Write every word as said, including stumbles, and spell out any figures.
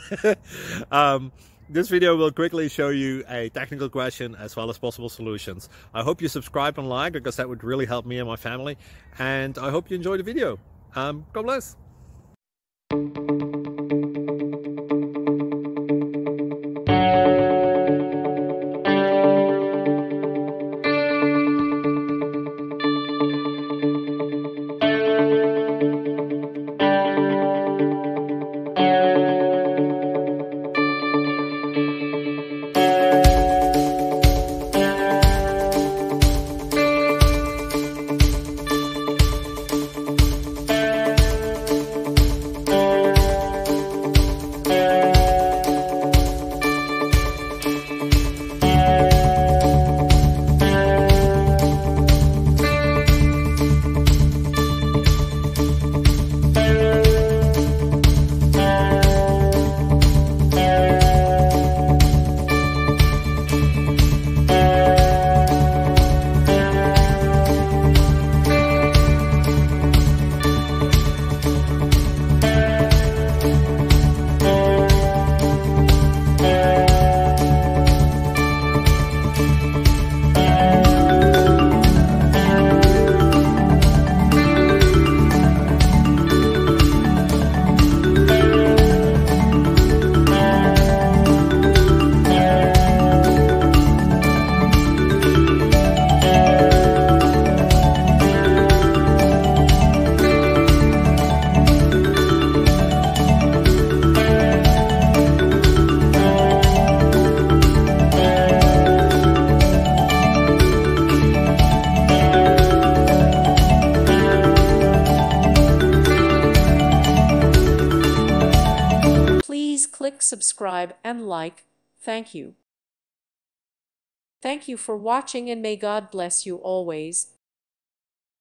um, this video will quickly show you a technical question as well as possible solutions. I hope you subscribe and like, because that would really help me and my family. And I hope you enjoy the video. Um, God bless. Please click subscribe and like. Thank you. Thank you for watching, and may God bless you always.